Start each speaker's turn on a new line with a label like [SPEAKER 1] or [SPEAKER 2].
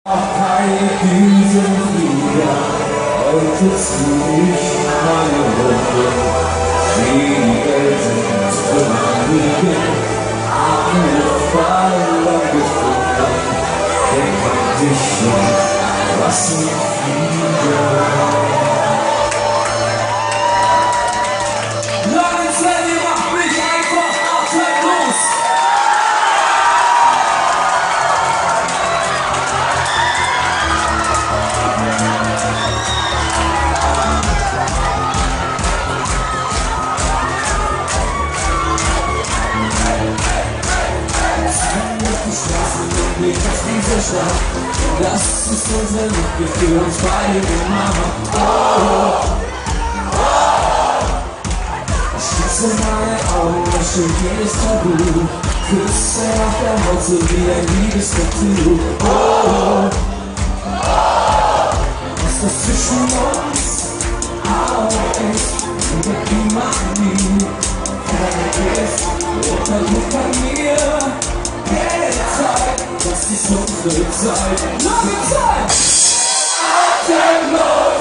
[SPEAKER 1] Keine Düsenflieger, heute zieh ich meine Runde. Die Welt liegen, eine Falle gefunden. Denk an dich und lass mich fliegen. Lange Zeit, ihr macht mich einfach atemlos. Aus dieser Stadt, das ist unser Mitgefühl, uns beide gemacht. Ich schließe meine Augen, lösche jedes Tabu, küsse auf der Haut so wie ein Liebestattoo. Was das zwischen uns auch ist, wird niemand nie vergisst. Oder du bei mir, das ist unsere Zeit. Lange Zeit! Atemlos!